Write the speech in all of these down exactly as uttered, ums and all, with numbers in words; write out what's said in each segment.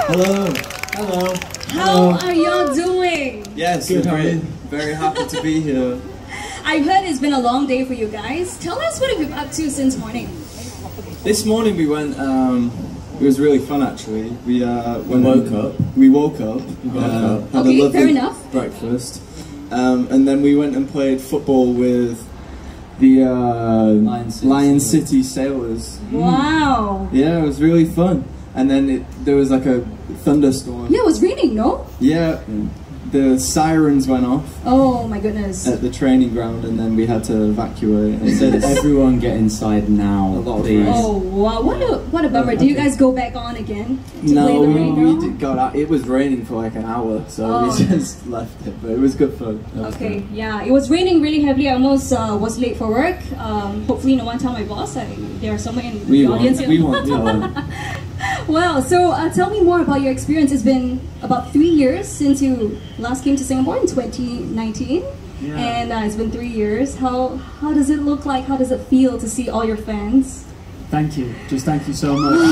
Hello. Hello. How Hello. are y'all doing? Yes, good. Very, very happy to be here. I heard it's been a long day for you guys. Tell us what you've been up to since morning. This morning we went. Um, it was really fun actually. We uh, we woke up. We woke up. We woke uh, up. Had okay, a lovely fair enough. breakfast, um, and then we went and played football with the uh, Lion City, Lion City Sailors. Wow. Yeah, it was really fun. And then it, there was like a thunderstorm. Yeah, it was raining, no? Yeah, the sirens went off. Oh my goodness. At the training ground, and then we had to evacuate. They said everyone get inside now, please. Oh wow, what a what a bummer. Okay. Do you guys go back on again to no, play the we, rain we now? did, got out. It was raining for like an hour, so Oh. we just left it. But it was good fun. Okay, fun. yeah, it was raining really heavily. I almost uh, was late for work. Um, hopefully no one tell my boss. I, they are somewhere in We the won't. audience here. We won't. We won't. Well, so uh, tell me more about your experience. It's been about three years since you last came to Singapore in twenty nineteen, Yeah. and uh, it's been three years. How how does it look like? How does it feel to see all your fans? Thank you. Just thank you so much.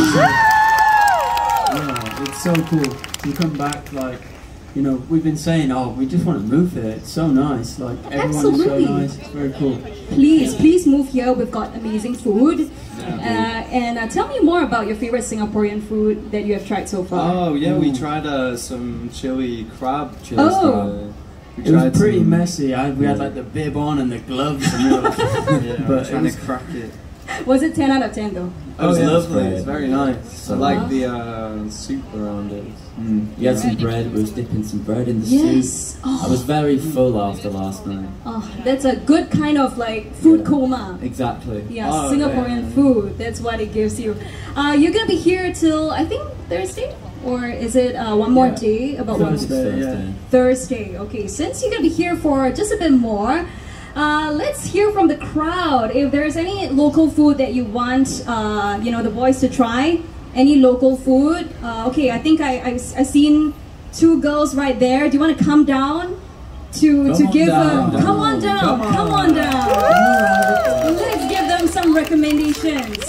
Yeah, it's so cool to come back. Like, you know, we've been saying, oh, we just want to move here. It's so nice. Like, everyone Absolutely. is so nice. It's very cool. Please, please move here. We've got amazing food. Uh, and uh, tell me more about your favorite Singaporean food that you have tried so far. Oh yeah, we tried uh, some chili crab. Chili Oh. We It was pretty some, messy. I, we had like the bib on and the gloves. And we were, Yeah, but trying it was, to crack it. Was it ten out of ten though? It was yeah. lovely. Great. It's very nice. So I like nice. the uh, soup around it. Mm. We had some Right. bread. We was dipping some bread in the Yes. soup. Oh. I was very full after last night. Oh, that's a good kind of like food coma. Exactly. Yeah, Oh, Singaporean yeah. food. That's what it gives you. Uh, you're gonna be here till I think Thursday, or is it uh, one more Yeah. day? About one Thursday. Thursday. Thursday. Okay, since you're gonna be here for just a bit more, uh, let's hear from the crowd. If there's any local food that you want, uh, you know, the boys to try. Any local food? Uh, okay, I think I I I seen two girls right there. Do you want to come down to Come to on give down. a come on down, Come come on, on. down. Let's give them some recommendations.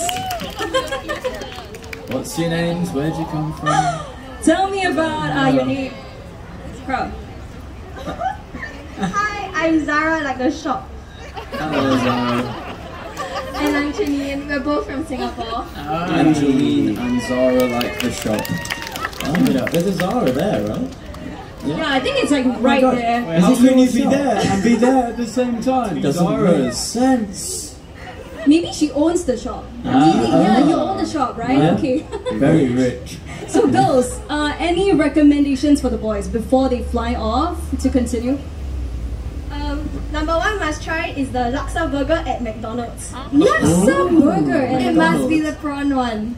What's your names? Where'd you come from? Tell me about uh, your name. Crowd. Hi, I'm Zara, like the shop. Hello, Zara. And I'm Janine. We're both from Singapore. Angeline and Zara like the shop. Oh, yeah. There's a Zara there, right? Yeah, I think it's like right God. there. Wait, how can you be there and be there at the same time? Doesn't Zara's. make sense. Maybe she owns the shop. Ah. Maybe, yeah, you own the shop, right? Yeah. Okay. Very rich. So girls, uh, any recommendations for the boys before they fly off to continue? Um, number one must try is the laksa burger at McDonald's. Laksa burger at It must be McDonald's. the prawn one.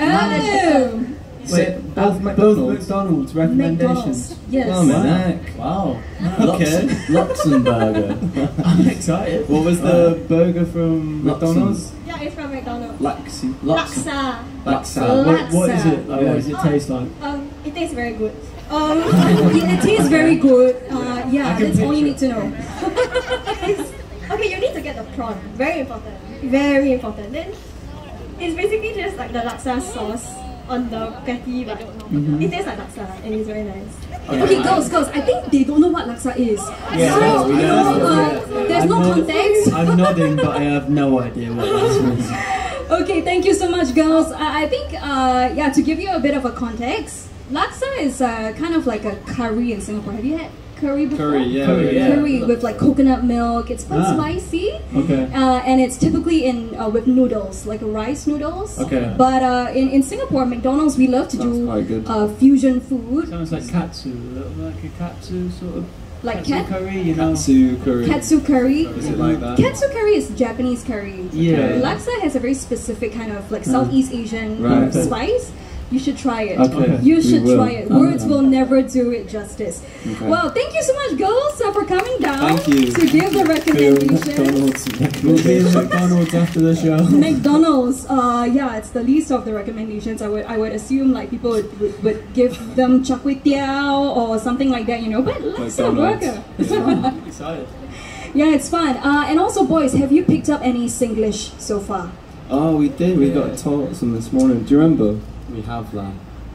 Oh, Wait, both both McDonald's? McDonald's McDonald's. recommendations. Yes. Oh, man. Wow. Okay. Lux- Luxemburger. I'm excited. What was the burger from Luxem. McDonald's? Yeah, it's from McDonald's. Laxi. Lux- Laksa. Laksa. What, what is it? Like, Yeah. What does it taste like? Um, it tastes very good. Um, Yeah, it tastes very good. Uh, yeah, I can that's all you need picture to know. it's, okay, you need to get the prawn. Very important. Very important. Then it's basically just like the laksa sauce on the patty, but it tastes like laksa and it's very nice. Okay, girls, girls, I think they don't know what laksa is. Yeah, so, we you don't. know, uh, there's I'm no not- context. I'm nodding, but I have no idea what this means. Okay, thank you so much, girls. I, I think, uh, yeah, to give you a bit of a context, laksa is uh, kind of like a curry in Singapore. Have you had curry before? Curry, yeah. Curry, yeah. Curry with like coconut milk. It's quite Ah. spicy. Okay. Uh, and it's typically in uh, with noodles, like rice noodles. Okay. But uh, in, in Singapore, McDonald's, we love to Sounds do quite good. uh, fusion food, Sounds like katsu, a little like a katsu sort of. like katsu kat, curry, you know. Katsu curry. katsu curry. Is it like that? Katsu curry is Japanese curry. Yeah. Laksa has a very specific kind of like Southeast Asian Right. uh, spice. You should try it. Okay. You We should will. try it. Um, Words will never do it justice. Okay. Well, thank you so much, girls, uh, for coming down Thank you. to give the recommendations. McDonald's. We'll be in McDonald's after the show. McDonald's, uh, yeah, it's the least of the recommendations. I would, I would assume like people would, would, would give them char kway teow or something like that, you know. But laksa burger. Excited. Yeah, it's fun. Uh, and also, boys, have you picked up any Singlish so far? Oh, we did. We got taught some this morning. Do you remember? We have that.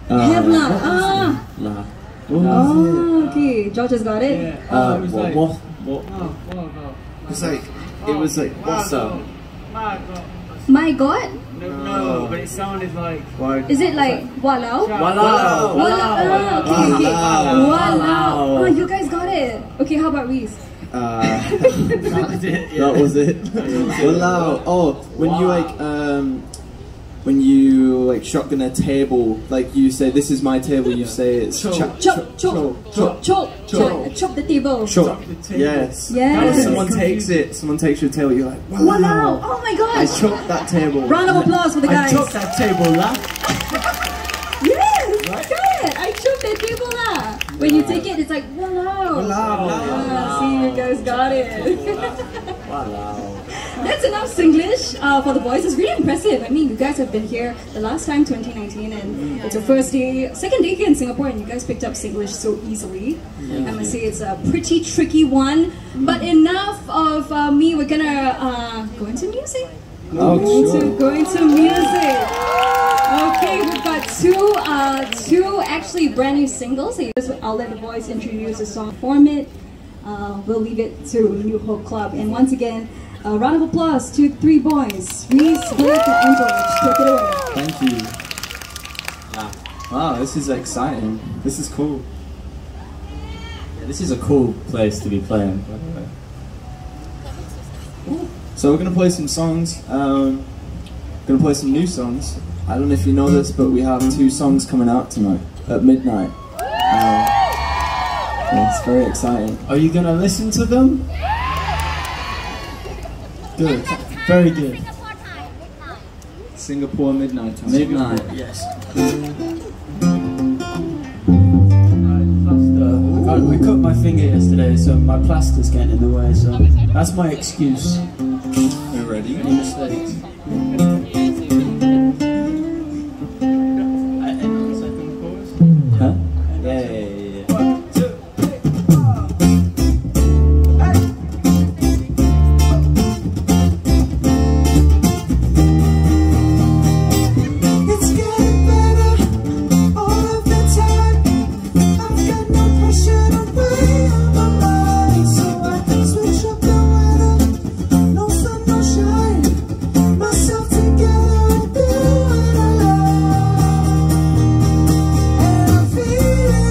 Uh, Have not. Ah. Nah. What was Oh, okay. George has got it. Yeah. Uh, it was what, like, what, what, oh, oh, oh. it was like, it was like, what's up? My God. My God. No, no, but it sounded like. Why? Is it like walau? Walao. Walau. Ah, okay, okay. Walao. Walau. Oh, you guys got it. Okay, how about Reese? Uh, That was it. Yeah. that was it. Walao. Oh, when you like, um, when you like shotgun a table, like you say, "This is my table." You say it's Chop. chop, Chop, chop, chop, chop, chop, chop the table. chop. the table. Yes. Yes. If someone takes it, someone takes your table. You're like, "Walao." Walau. Oh my I gosh. chopped that table. Round of applause for the I guys. chopped that table, laugh. Yes, got it. I chopped that table lah. When you take it, it's like walau. Walao. Ah, see, you guys got it. Walao. That's enough Singlish uh, for the boys. It's really impressive. I mean, you guys have been here the last time, twenty nineteen, and it's your first day, second day here in Singapore, and you guys picked up Singlish so easily. I must say it's a pretty tricky one. But enough of uh, me. We're gonna uh, go into music. Oh, Go into, sure. go into music. Okay, we've got two, uh, two actually brand new singles. I'll let the boys introduce the song format. Uh, we'll leave it to New Hope Club. And once again, a round of applause to three boys, Reese, Blake, and George. Take it away. Thank you. Wow, this is exciting. This is cool. Yeah, this is a cool place to be playing, by the way. So we're gonna play some songs. Um, gonna play some new songs. I don't know if you know this, but we have two songs coming out tonight at midnight. Uh, yeah, it's very exciting. Are you gonna listen to them? Good. Very good. Singapore midnight time. Midnight. Yes. I got, we cut my finger yesterday, so my plaster's getting in the way. So that's my excuse. We're ready. Any mistakes? Huh? Yeah, yeah, yeah, yeah. It's getting better all of the time. I've got no pressure to weigh on my mind, so I switch up the weather. No sun, no shine. Myself together and do what I love, and I'm feeling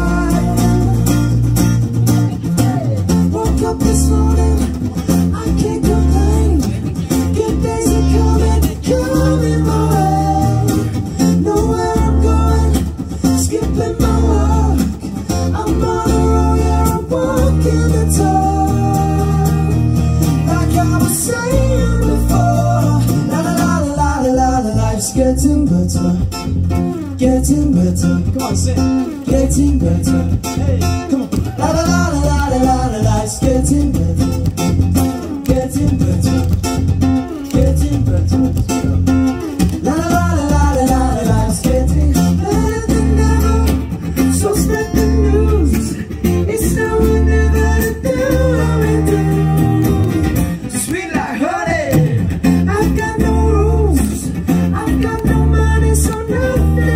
alive. Woke up this morning, I can't complain. Good days are coming, coming my way. Know where I'm going, skipping my work. I'm on the road, yeah, I'm walking the talk. Like I was saying before, la la la la la la la, life's getting better, getting better. Come on, sing. Getting better. Hey, come on. La la la la la la la, life's getting better, getting better, getting better. La la la la la la, life's getting better than ever. So spread the news. It's now or never to do what we do. Sweet like honey. I've got no rules. I've got no money, so nothing to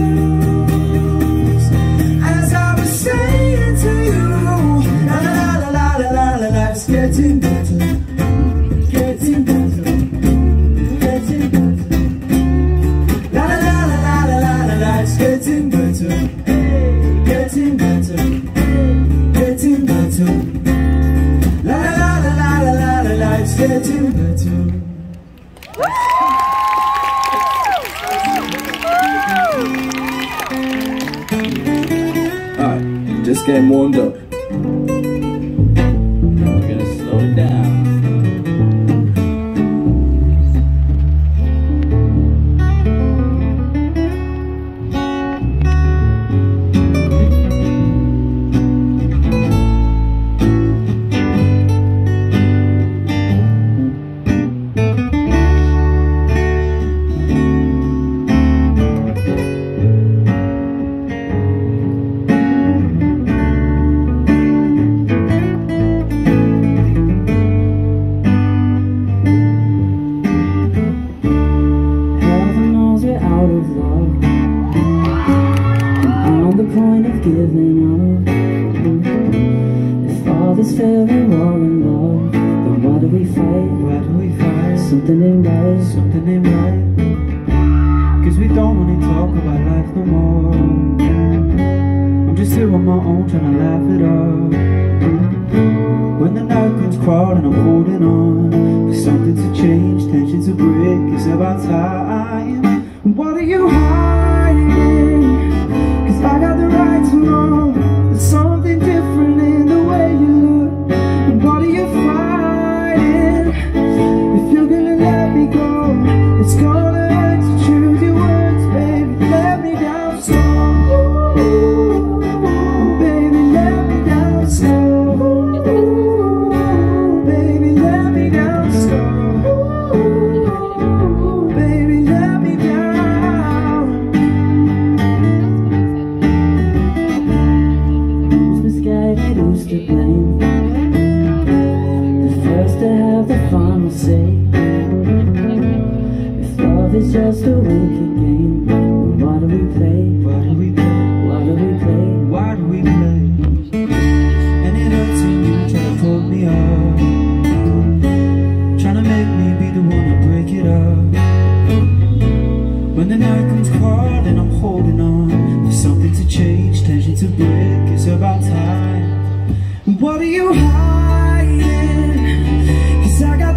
lose. As I was saying to you, la la la la la la la, life's getting better, getting better, getting better. La la la la la la la la, life's getting better, getting better, getting better. La la la la la la la la, life's getting better. Alright, just getting warmed up. We're gonna slow it down. La giving up. If all this fair and war and love, then why do we fight? Why do we fight? Something ain't right. Something ain't right. Cause we don't wanna talk about life no more. I'm just here on my own trying to laugh it up. When the night comes crawling, I'm holding on for something to change, tension to break. It's about time. What are you hiding? Cause I got the right to know there's something different in the way you look. And what are you fighting? If you're gonna let me go, it's gonna hurt to choose your words, baby. Let me down slow. Baby, let me down slow. Baby, let me down slow. Baby, let me down. Who's misguided, who's to blame? The first to have the final say. If love is just a wicked game, then why do we play? Why do we play? Why do we play? Why do we play? And it hurts when you try to pull me up, trying to make me be the one to break it up. When the night comes crawling, I'm holding on for something to change, tension to break. It's about time. What are you hiding? Cause I got